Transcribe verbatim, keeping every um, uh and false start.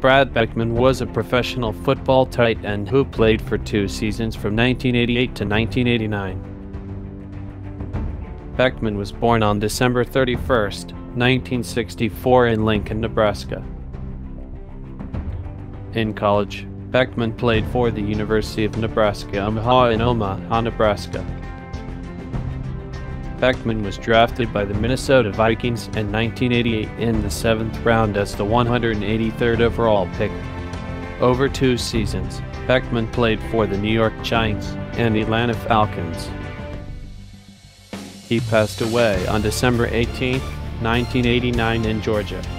Brad Beckman was a professional football tight end who played for two seasons from nineteen eighty-eight to nineteen eighty-nine. Beckman was born on December thirty-first, nineteen sixty-four in Lincoln, Nebraska. In college, Beckman played for the University of Nebraska Omaha in Omaha, Nebraska. Beckman was drafted by the Minnesota Vikings in nineteen eighty-eight in the seventh round as the one hundred eighty-third overall pick. Over two seasons, Beckman played for the New York Giants and the Atlanta Falcons. He passed away on December eighteenth, nineteen eighty-nine in Georgia.